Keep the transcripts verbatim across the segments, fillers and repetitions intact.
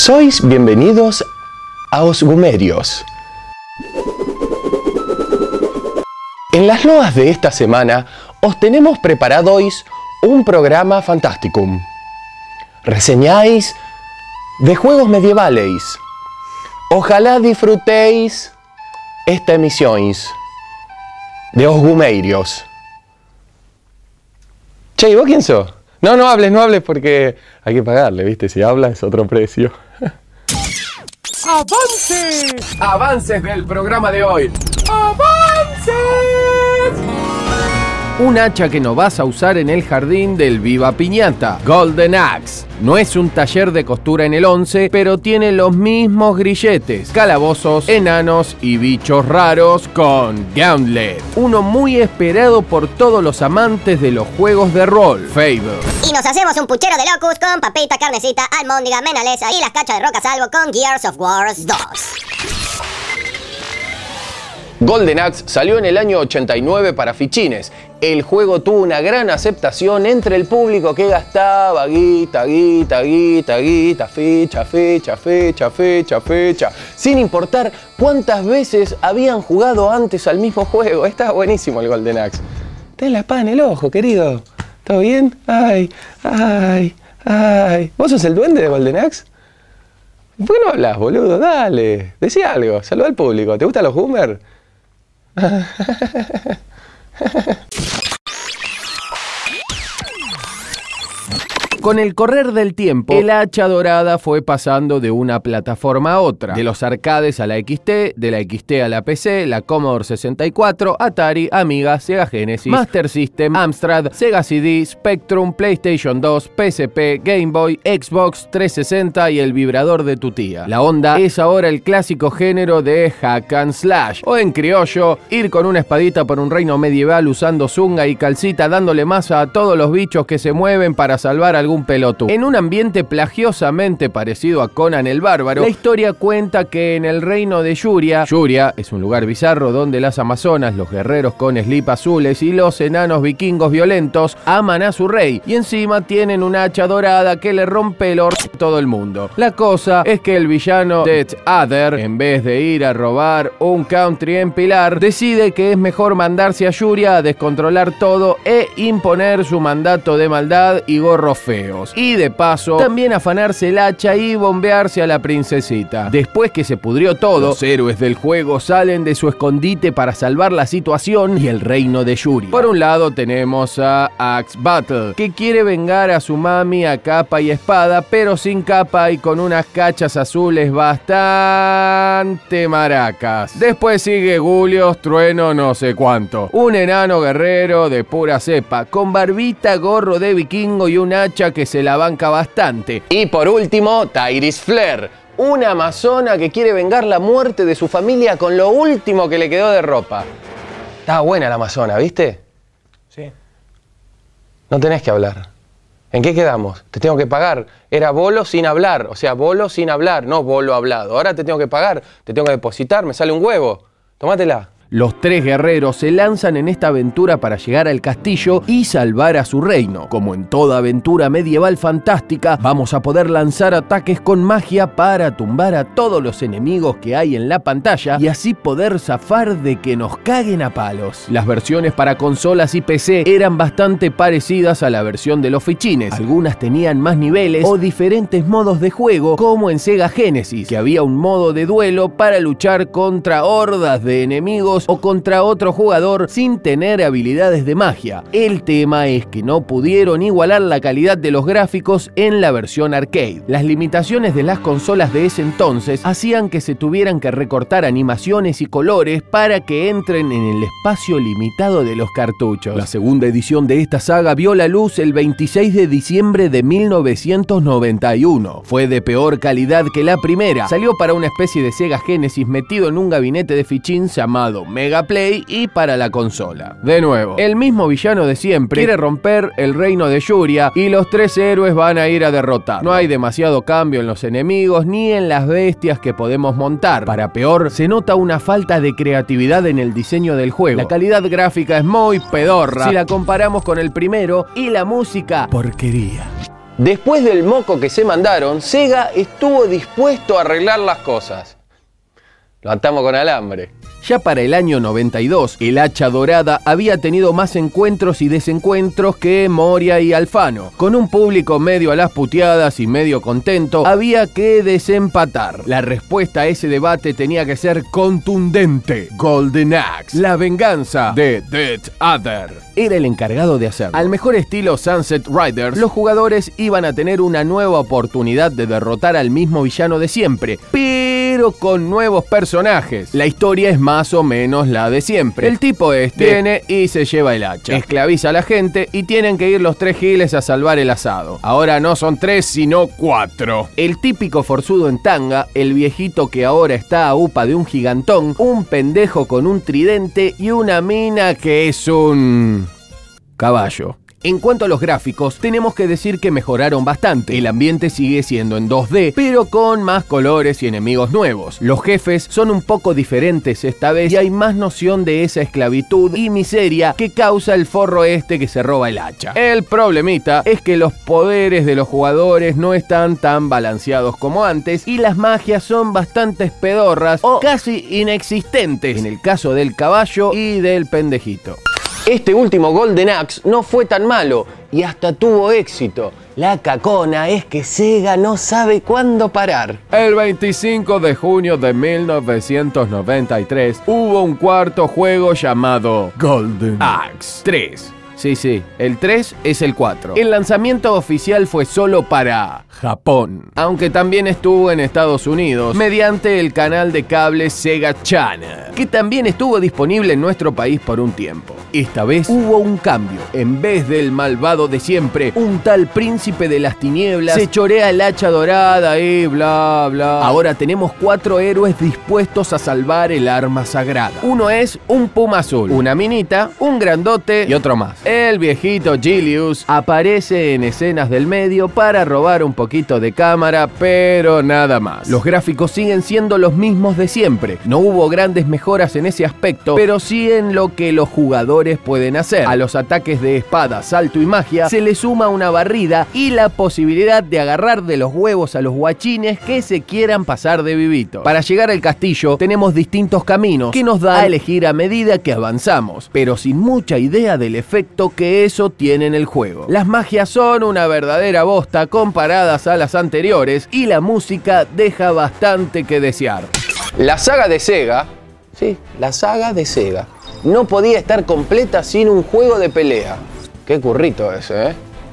Sois bienvenidos a Os Gumerios. En las loas de esta semana os tenemos preparados un programa fantasticum. Reseñáis de juegos medievales. Ojalá disfrutéis esta emisión de Os Gumerios. Che, ¿y vos quién sos? No, no hables, no hables porque hay que pagarle, ¿viste? Si habla es otro precio. ¡Avances! ¡Avances del programa de hoy! ¡Avances! Un hacha que no vas a usar en el jardín del Viva Piñata. Golden Axe. No es un taller de costura en el once, pero tiene los mismos grilletes, calabozos, enanos y bichos raros con Gauntlet. Uno muy esperado por todos los amantes de los juegos de rol. Fable. Y nos hacemos un puchero de locus con papita, carnecita, almóndiga, menaleza y las cachas de roca salvo con Gears of War dos. Golden Axe salió en el año ochenta y nueve para fichines. El juego tuvo una gran aceptación entre el público que gastaba guita, guita, guita, guita, fecha, fecha, fecha, fecha, fecha, sin importar cuántas veces habían jugado antes al mismo juego. Está buenísimo el Golden Axe. Ten la espada en el ojo, querido. ¿Todo bien? Ay, ay, ay. ¿Vos sos el duende de Golden Axe? ¿Por qué no hablas, boludo? Dale, decí algo, saluda al público. ¿Te gustan los Hummer? Con el correr del tiempo, el hacha dorada fue pasando de una plataforma a otra, de los arcades a la X T, de la X T a la P C, la Commodore sesenta y cuatro, Atari, Amiga, Sega Genesis, Master System, Amstrad, Sega C D, Spectrum, PlayStation dos, P S P, Game Boy, Xbox trescientos sesenta y el vibrador de tu tía. La onda es ahora el clásico género de hack and slash, o en criollo, ir con una espadita por un reino medieval usando zunga y calcita, dándole masa a todos los bichos que se mueven para salvar algún pelotudo. En un ambiente plagiosamente parecido a Conan el Bárbaro, la historia cuenta que en el reino de Yuria, Yuria es un lugar bizarro donde las amazonas, los guerreros con slip azules y los enanos vikingos violentos aman a su rey y encima tienen una hacha dorada que le rompe el orto a todo el mundo. La cosa es que el villano Death Adder, en vez de ir a robar un country en Pilar, decide que es mejor mandarse a Yuria a descontrolar todo e imponer su mandato de maldad y gorro feo. Y de paso, también afanarse el hacha y bombearse a la princesita. Después que se pudrió todo, los héroes del juego salen de su escondite para salvar la situación y el reino de Yuria. Por un lado tenemos a Axe Battle, que quiere vengar a su mami a capa y espada, pero sin capa y con unas cachas azules bastante maracas. Después sigue Gulios, Trueno, no sé cuánto. Un enano guerrero de pura cepa, con barbita, gorro de vikingo y un hacha que se la banca bastante. Y por último, Tyris Flare, una amazona que quiere vengar la muerte de su familia con lo último que le quedó de ropa. Estaba buena la amazona, ¿viste? Sí. No tenés que hablar. ¿En qué quedamos? Te tengo que pagar. Era bolo sin hablar, o sea, bolo sin hablar, no bolo hablado. Ahora te tengo que pagar, te tengo que depositar, me sale un huevo. Tómatela. Los tres guerreros se lanzan en esta aventura para llegar al castillo y salvar a su reino. Como en toda aventura medieval fantástica, vamos a poder lanzar ataques con magia para tumbar a todos los enemigos que hay en la pantalla y así poder zafar de que nos caguen a palos. Las versiones para consolas y P C eran bastante parecidas a la versión de los fichines. Algunas tenían más niveles o diferentes modos de juego, como en Sega Genesis, que había un modo de duelo para luchar contra hordas de enemigos o contra otro jugador sin tener habilidades de magia. El tema es que no pudieron igualar la calidad de los gráficos en la versión arcade. Las limitaciones de las consolas de ese entonces hacían que se tuvieran que recortar animaciones y colores para que entren en el espacio limitado de los cartuchos. La segunda edición de esta saga vio la luz el veintiséis de diciembre de mil novecientos noventa y uno. Fue de peor calidad que la primera. Salió para una especie de Sega Genesis metido en un gabinete de fichín llamado Mega Play y para la consola. De nuevo, el mismo villano de siempre quiere romper el reino de Yuria y los tres héroes van a ir a derrotar. No hay demasiado cambio en los enemigos ni en las bestias que podemos montar. Para peor, se nota una falta de creatividad en el diseño del juego. La calidad gráfica es muy pedorra si la comparamos con el primero y la música, porquería. Después del moco que se mandaron, Sega estuvo dispuesto a arreglar las cosas. Lo atamos con alambre. Ya para el año noventa y dos, el Hacha Dorada había tenido más encuentros y desencuentros que Moria y Alfano. Con un público medio a las puteadas y medio contento, había que desempatar. La respuesta a ese debate tenía que ser contundente. Golden Axe, la venganza de Death Adder, era el encargado de hacerlo. Al mejor estilo Sunset Riders, los jugadores iban a tener una nueva oportunidad de derrotar al mismo villano de siempre, pero con nuevos personajes. La historia es más o menos la de siempre. El tipo este viene y se lleva el hacha, esclaviza a la gente y tienen que ir los tres giles a salvar el asado. Ahora no son tres, sino cuatro. El típico forzudo en tanga, el viejito que ahora está a upa de un gigantón, un pendejo con un tridente y una mina que es un caballo. En cuanto a los gráficos, tenemos que decir que mejoraron bastante. El ambiente sigue siendo en dos D, pero con más colores y enemigos nuevos. Los jefes son un poco diferentes esta vez y hay más noción de esa esclavitud y miseria que causa el forro este que se roba el hacha. El problemita es que los poderes de los jugadores no están tan balanceados como antes y las magias son bastante pedorras o casi inexistentes en el caso del caballo y del pendejito. Este último Golden Axe no fue tan malo y hasta tuvo éxito. La cacona es que Sega no sabe cuándo parar. El veinticinco de junio de mil novecientos noventa y tres hubo un cuarto juego llamado Golden Axe tres. Sí, sí, el tres es el cuatro. El lanzamiento oficial fue solo para Japón, aunque también estuvo en Estados Unidos mediante el canal de cable Sega Channel, que también estuvo disponible en nuestro país por un tiempo. Esta vez hubo un cambio. En vez del malvado de siempre, un tal príncipe de las tinieblas se chorea el hacha dorada y bla bla. Ahora tenemos cuatro héroes dispuestos a salvar el arma sagrada. Uno es un puma azul, una minita, un grandote y otro más. El viejito Gilius aparece en escenas del medio para robar un poquito de cámara, pero nada más. Los gráficos siguen siendo los mismos de siempre. No hubo grandes mejoras en ese aspecto, pero sí en lo que los jugadores pueden hacer. A los ataques de espada, salto y magia se le suma una barrida y la posibilidad de agarrar de los huevos a los guachines que se quieran pasar de vivito. Para llegar al castillo tenemos distintos caminos que nos da a elegir a medida que avanzamos, pero sin mucha idea del efecto que eso tiene en el juego. Las magias son una verdadera bosta comparadas a las anteriores y la música deja bastante que desear. La saga de Sega, sí, la saga de Sega, no podía estar completa sin un juego de pelea. Qué currito ese, ¿eh?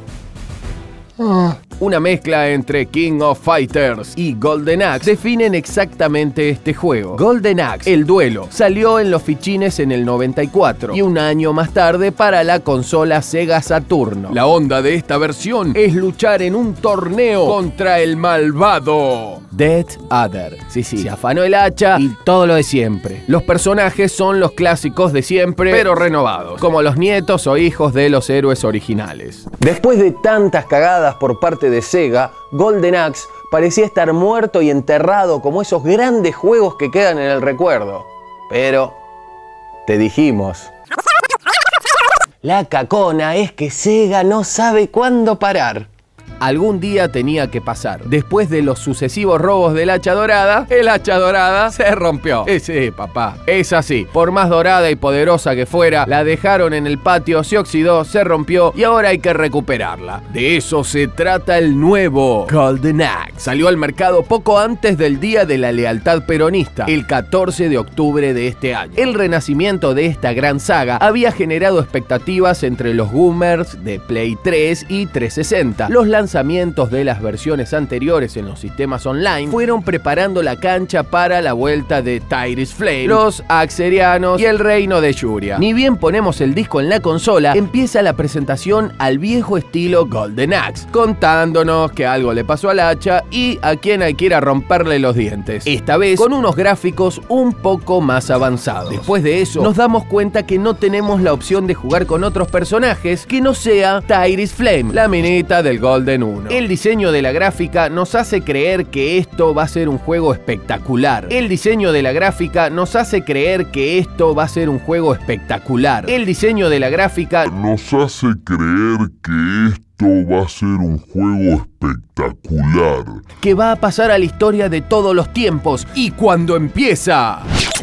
Ah. Una mezcla entre King of Fighters y Golden Axe definen exactamente este juego. Golden Axe, el duelo, salió en los fichines en el noventa y cuatro y un año más tarde para la consola Sega Saturno. La onda de esta versión es luchar en un torneo contra el malvado Death Adder. Sí, sí, se afanó el hacha y todo lo de siempre. Los personajes son los clásicos de siempre, pero renovados, como los nietos o hijos de los héroes originales. Después de tantas cagadas por parte de Sega, Golden Axe parecía estar muerto y enterrado como esos grandes juegos que quedan en el recuerdo. Pero te dijimos. La cacona es que Sega no sabe cuándo parar. Algún día tenía que pasar. Después de los sucesivos robos del hacha dorada, el hacha dorada se rompió. Ese, papá, es así. Por más dorada y poderosa que fuera, la dejaron en el patio, se oxidó, se rompió y ahora hay que recuperarla. De eso se trata el nuevo Golden Axe. Salió al mercado poco antes del Día de la Lealtad Peronista, el catorce de octubre de este año. El renacimiento de esta gran saga había generado expectativas entre los boomers de Play tres y trescientos sesenta. Los lanzamientos de las versiones anteriores en los sistemas online fueron preparando la cancha para la vuelta de Tyrus Flame, los Axerianos y el reino de Yuria. Ni bien ponemos el disco en la consola, empieza la presentación al viejo estilo Golden Axe, contándonos que algo le pasó al hacha y a quien hay que ir a romperle los dientes. Esta vez con unos gráficos un poco más avanzados. Después de eso, nos damos cuenta que no tenemos la opción de jugar con otros personajes que no sea Tyrus Flame, la minita del Golden uno. El diseño de la gráfica nos hace creer que esto va a ser un juego espectacular. El diseño de la gráfica nos hace creer que esto va a ser un juego espectacular. El diseño de la gráfica nos hace creer que esto va a ser un juego espectacular. Que va a pasar a la historia de todos los tiempos. Y cuando empieza...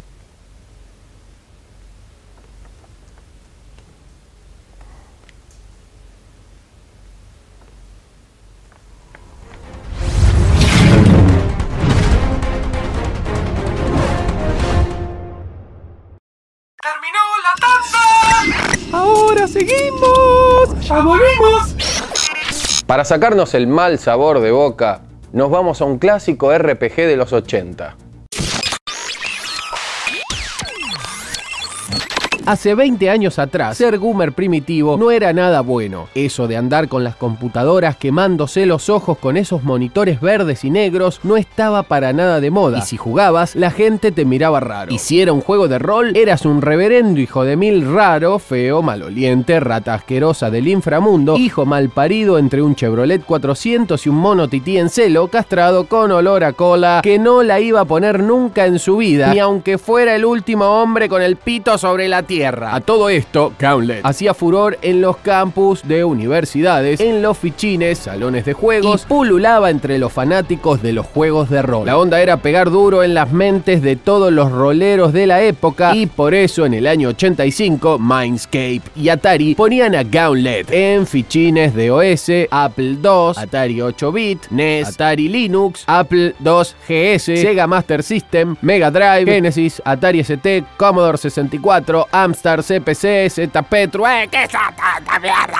¡Terminó la tanda! ¡Ahora seguimos! ¡Ya volvemos! Para sacarnos el mal sabor de boca, nos vamos a un clásico R P G de los ochenta. Hace veinte años atrás, ser gamer primitivo no era nada bueno. Eso de andar con las computadoras quemándose los ojos con esos monitores verdes y negros no estaba para nada de moda. Y si jugabas, la gente te miraba raro. Y si era un juego de rol, eras un reverendo hijo de mil raro, feo, maloliente, rata asquerosa del inframundo, hijo malparido entre un Chevrolet cuatrocientos y un mono tití en celo, castrado con olor a cola, que no la iba a poner nunca en su vida, ni aunque fuera el último hombre con el pito sobre la tierra. A todo esto, Gauntlet hacía furor en los campus de universidades, en los fichines, salones de juegos, y pululaba entre los fanáticos de los juegos de rol. La onda era pegar duro en las mentes de todos los roleros de la época, y por eso en el año ochenta y cinco, Mindscape y Atari ponían a Gauntlet en fichines de O S, Apple dos, Atari ocho bit, N E S, Atari Linux, Apple dos G S, Sega Master System, Mega Drive, Genesis, Atari S T, Commodore sesenta y cuatro, Amstrad, C P C, Z Petro. ¡Eh, qué es tanta mierda!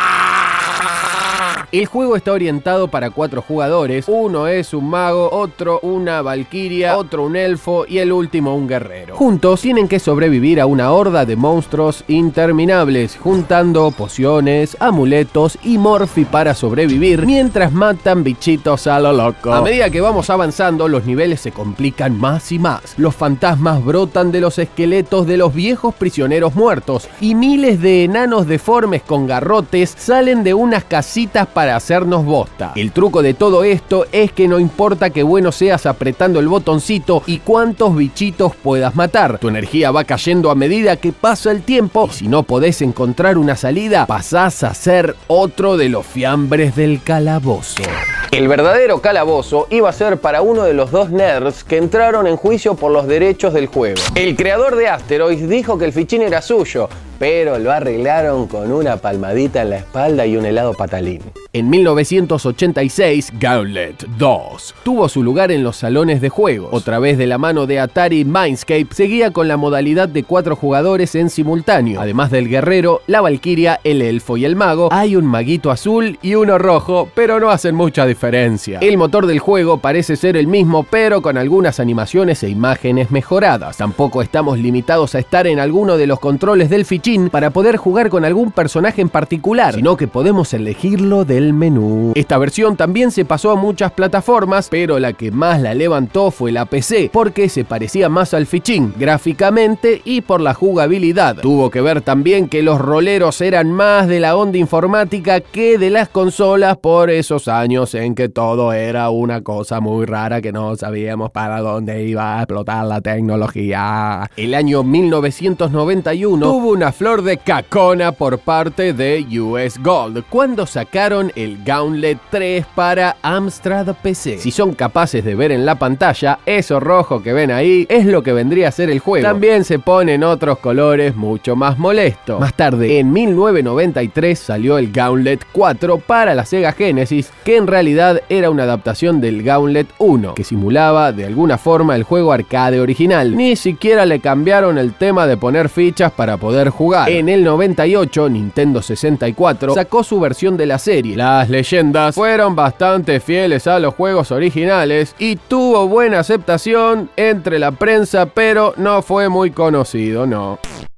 El juego está orientado para cuatro jugadores. Uno es un mago, otro una valquiria, otro un elfo y el último un guerrero. Juntos tienen que sobrevivir a una horda de monstruos interminables, juntando pociones, amuletos y morfi para sobrevivir, mientras matan bichitos a lo loco. A medida que vamos avanzando, los niveles se complican más y más. Los fantasmas brotan de los esqueletos de los viejos prisioneros muertos, y miles de enanos deformes con garrotes salen de unas casitas para para hacernos bosta. El truco de todo esto es que no importa qué bueno seas apretando el botoncito y cuántos bichitos puedas matar, tu energía va cayendo a medida que pasa el tiempo, y si no podés encontrar una salida, pasás a ser otro de los fiambres del calabozo. El verdadero calabozo iba a ser para uno de los dos nerds que entraron en juicio por los derechos del juego. El creador de Asteroids dijo que el fichín era suyo, pero lo arreglaron con una palmadita en la espalda y un helado patalín. En mil novecientos ochenta y seis, Gauntlet dos tuvo su lugar en los salones de juegos. Otra vez de la mano de Atari, Mindscape seguía con la modalidad de cuatro jugadores en simultáneo. Además del guerrero, la valquiria, el elfo y el mago, hay un maguito azul y uno rojo, pero no hacen mucha diferencia. El motor del juego parece ser el mismo, pero con algunas animaciones e imágenes mejoradas. Tampoco estamos limitados a estar en alguno de los controles del fichín para poder jugar con algún personaje en particular, sino que podemos elegirlo del menú. Esta versión también se pasó a muchas plataformas, pero la que más la levantó fue la P C, porque se parecía más al fichín, gráficamente y por la jugabilidad. Tuvo que ver también que los roleros eran más de la onda informática que de las consolas por esos años en que todo era una cosa muy rara que no sabíamos para dónde iba a explotar la tecnología. El año mil novecientos noventa y uno tuvo una flor de cacona por parte de U S Gold cuando sacaron el Gauntlet tres para Amstrad P C. Si son capaces de ver en la pantalla, eso rojo que ven ahí es lo que vendría a ser el juego. También se ponen otros colores mucho más molestos. Más tarde, en mil novecientos noventa y tres, salió el Gauntlet cuatro para la Sega Genesis, que en realidad era una adaptación del Gauntlet uno, que simulaba de alguna forma el juego arcade original. Ni siquiera le cambiaron el tema de poner fichas para poder jugar. En el noventa y ocho, Nintendo sesenta y cuatro sacó su versión de la serie. Las leyendas fueron bastante fieles a los juegos originales y tuvo buena aceptación entre la prensa, pero no fue muy conocido, no.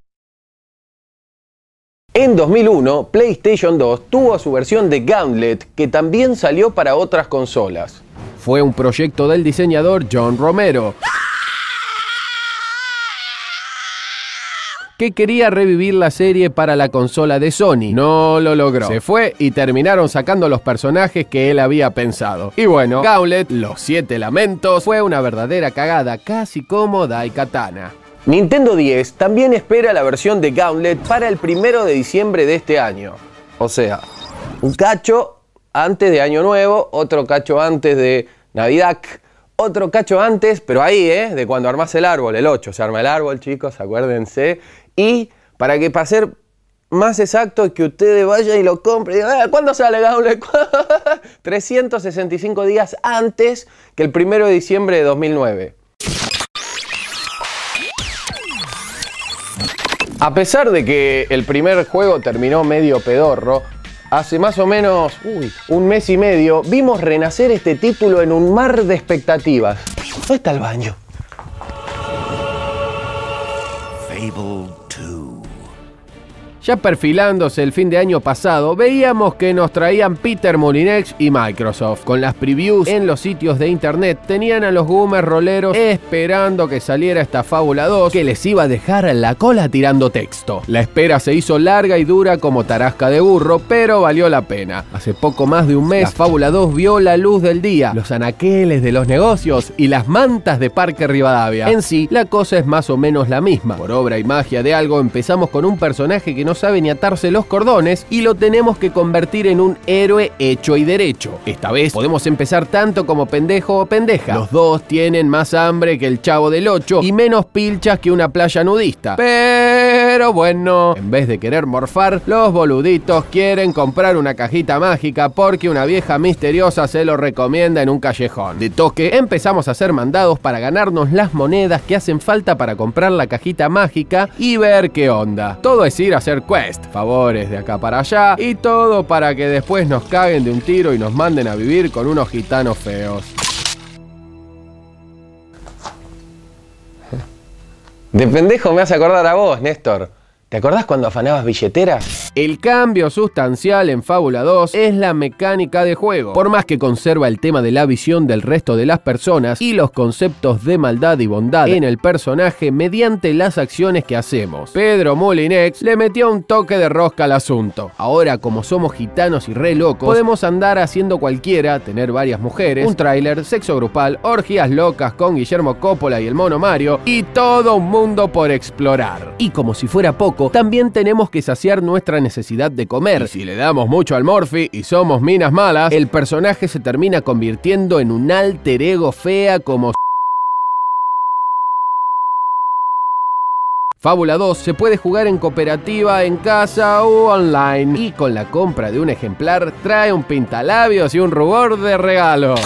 En dos mil uno, PlayStation dos tuvo su versión de Gauntlet, que también salió para otras consolas. Fue un proyecto del diseñador John Romero, que quería revivir la serie para la consola de Sony. No lo logró. Se fue y terminaron sacando los personajes que él había pensado. Y bueno, Gauntlet, Los Siete Lamentos, fue una verdadera cagada, casi como Daikatana. Nintendo diez también espera la versión de Gauntlet para el primero de diciembre de este año. O sea, Un cacho antes de Año Nuevo, otro cacho antes de Navidad, otro cacho antes, pero ahí, ¿eh? De cuando armás el árbol, el ocho. Se arma el árbol, chicos, acuérdense. Y para que para ser más exacto, es que ustedes vayan y lo compren. Ah, ¿cuándo sale, Gaule? trescientos sesenta y cinco días antes que el primero de diciembre de dos mil nueve. A pesar de que el primer juego terminó medio pedorro, hace más o menos uy, un mes y medio vimos renacer este título en un mar de expectativas. ¿Dónde está el baño? Fable dos. Ya perfilándose el fin de año pasado, veíamos que nos traían Peter Molyneux y Microsoft. Con las previews en los sitios de internet, tenían a los boomers roleros esperando que saliera esta Fábula dos, que les iba a dejar la cola tirando texto. La espera se hizo larga y dura como tarasca de burro, pero valió la pena. Hace poco más de un mes, la Fábula dos vio la luz del día, los anaqueles de los negocios y las mantas de Parque Rivadavia. En sí, la cosa es más o menos la misma. Por obra y magia de algo, empezamos con un personaje que no sabe ni atarse los cordones y lo tenemos que convertir en un héroe hecho y derecho. Esta vez podemos empezar tanto como pendejo o pendeja. Los dos tienen más hambre que el Chavo del ocho y menos pilchas que una playa nudista. Pero bueno, en vez de querer morfar, los boluditos quieren comprar una cajita mágica porque una vieja misteriosa se lo recomienda en un callejón. De toque empezamos a hacer mandados para ganarnos las monedas que hacen falta para comprar la cajita mágica y ver qué onda. Todo es ir a hacer quest, favores de acá para allá y todo para que después nos caguen de un tiro y nos manden a vivir con unos gitanos feos. De pendejo me hace acordar a vos, Néstor. ¿Te acordás cuando afanabas billeteras? El cambio sustancial en Fábula dos es la mecánica de juego. Por más que conserva el tema de la visión del resto de las personas y los conceptos de maldad y bondad en el personaje mediante las acciones que hacemos, Pedro Molyneux le metió un toque de rosca al asunto. Ahora, como somos gitanos y re locos, podemos andar haciendo cualquiera, tener varias mujeres, un tráiler, sexo grupal, orgías locas con Guillermo Coppola y el mono Mario y todo un mundo por explorar. Y como si fuera poco, también tenemos que saciar nuestra necesidad de comer. Y si le damos mucho al Morphy y somos minas malas, el personaje se termina convirtiendo en un alter ego fea como... Fábula dos se puede jugar en cooperativa, en casa o online. Y con la compra de un ejemplar trae un pintalabios y un rubor de regalo.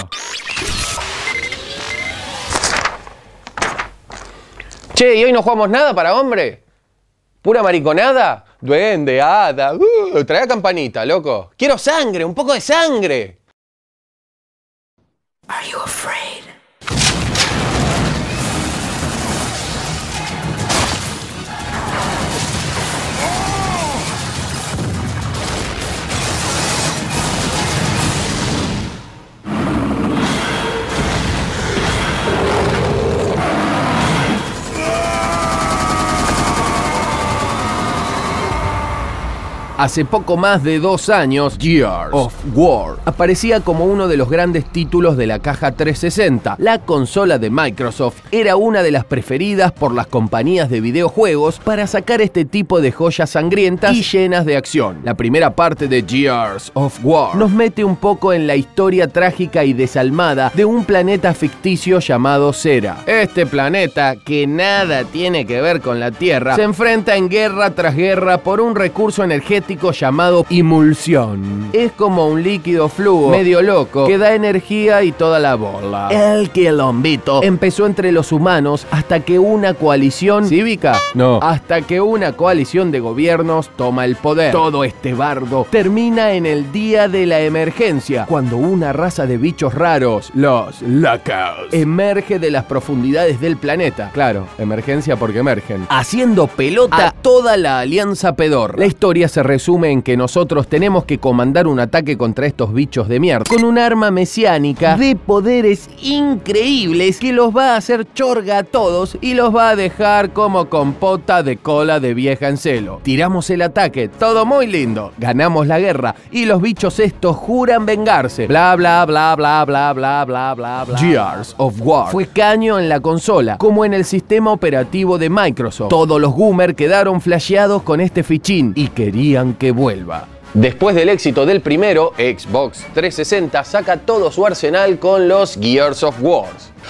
Che, ¿y hoy no jugamos nada para hombre? ¿Pura mariconada? Duende, hada, uh, trae campanita, loco. Quiero sangre, un poco de sangre. Are you afraid? Hace poco más de dos años, Gears of War aparecía como uno de los grandes títulos de la caja trescientos sesenta. La consola de Microsoft era una de las preferidas por las compañías de videojuegos para sacar este tipo de joyas sangrientas y llenas de acción. La primera parte de Gears of War nos mete un poco en la historia trágica y desalmada de un planeta ficticio llamado Cera. Este planeta, que nada tiene que ver con la Tierra, se enfrenta en guerra tras guerra por un recurso energético llamado Imulsión. Es como un líquido fluo medio loco que da energía y toda la bola. El quilombito empezó entre los humanos hasta que una coalición cívica, no, hasta que una coalición de gobiernos toma el poder. Todo este bardo termina en el día de la emergencia, cuando una raza de bichos raros, los Locals, emerge de las profundidades del planeta. Claro, emergencia porque emergen, haciendo pelota a toda la alianza pedorra. La historia se resume en que nosotros tenemos que comandar un ataque contra estos bichos de mierda con un arma mesiánica de poderes increíbles que los va a hacer chorga a todos y los va a dejar como compota de cola de vieja en celo. Tiramos el ataque, todo muy lindo, ganamos la guerra y los bichos estos juran vengarse. Bla bla bla bla bla bla bla bla bla. Gears of War fue caño en la consola como en el sistema operativo de Microsoft. Todos los boomers quedaron flasheados con este fichín y querían que vuelva. Después del éxito del primero, Xbox trescientos sesenta saca todo su arsenal con los Gears of War.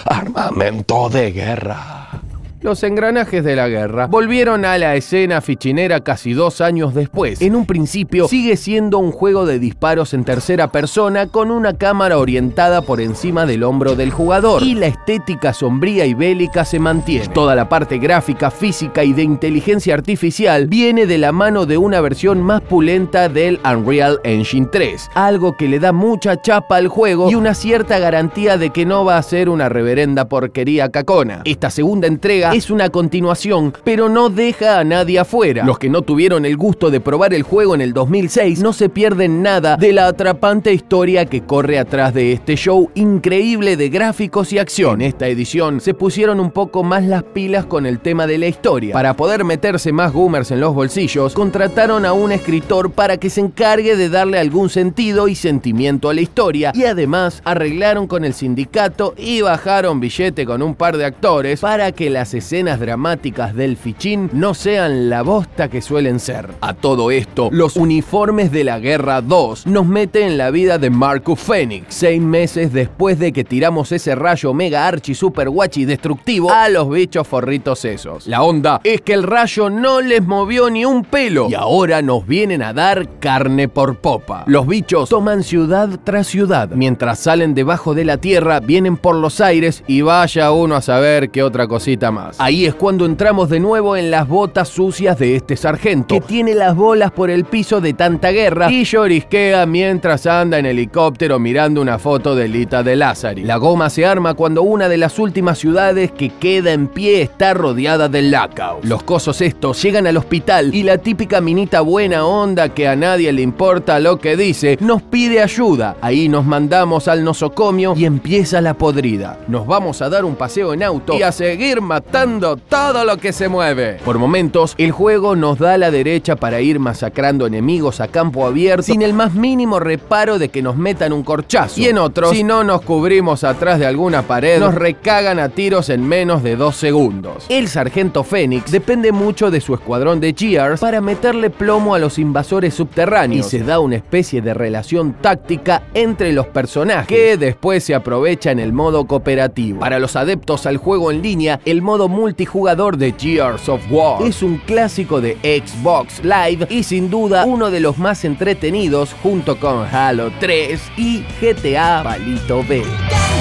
Armamento de guerra. Los engranajes de la guerra volvieron a la escena fichinera casi dos años después. En un principio sigue siendo un juego de disparos en tercera persona con una cámara orientada por encima del hombro del jugador y la estética sombría y bélica se mantiene. Toda la parte gráfica, física y de inteligencia artificial viene de la mano de una versión más pulenta del Unreal Engine tres, algo que le da mucha chapa al juego y una cierta garantía de que no va a ser una reverenda porquería cacona. Esta segunda entrega es una continuación, pero no deja a nadie afuera. Los que no tuvieron el gusto de probar el juego en el dos mil seis no se pierden nada de la atrapante historia que corre atrás de este show increíble de gráficos y acción. En esta edición se pusieron un poco más las pilas con el tema de la historia. Para poder meterse más boomers en los bolsillos, contrataron a un escritor para que se encargue de darle algún sentido y sentimiento a la historia, y además arreglaron con el sindicato y bajaron billete con un par de actores para que las escenas dramáticas del fichín no sean la bosta que suelen ser. A todo esto, los uniformes de la Guerra dos nos meten en la vida de Marcus Phoenix, seis meses después de que tiramos ese rayo mega archi super guachi destructivo a los bichos forritos esos. La onda es que el rayo no les movió ni un pelo y ahora nos vienen a dar carne por popa. Los bichos toman ciudad tras ciudad, mientras salen debajo de la tierra, vienen por los aires y vaya uno a saber qué otra cosita más. Ahí es cuando entramos de nuevo en las botas sucias de este sargento, que tiene las bolas por el piso de tanta guerra y llorisquea mientras anda en helicóptero mirando una foto de Lita de Lázari. La goma se arma cuando una de las últimas ciudades que queda en pie está rodeada de Lockout. Los cosos estos llegan al hospital y la típica minita buena onda que a nadie le importa lo que dice nos pide ayuda. Ahí nos mandamos al nosocomio y empieza la podrida. Nos vamos a dar un paseo en auto y a seguir matando todo lo que se mueve. Por momentos, el juego nos da la derecha para ir masacrando enemigos a campo abierto sin el más mínimo reparo de que nos metan un corchazo. Y en otros, si no nos cubrimos atrás de alguna pared, nos recagan a tiros en menos de dos segundos. El sargento Phoenix depende mucho de su escuadrón de Gears para meterle plomo a los invasores subterráneos y se da una especie de relación táctica entre los personajes que después se aprovecha en el modo cooperativo. Para los adeptos al juego en línea, el modo multijugador de Gears of War es un clásico de Xbox Live y sin duda uno de los más entretenidos junto con Halo tres y G T A Palito B.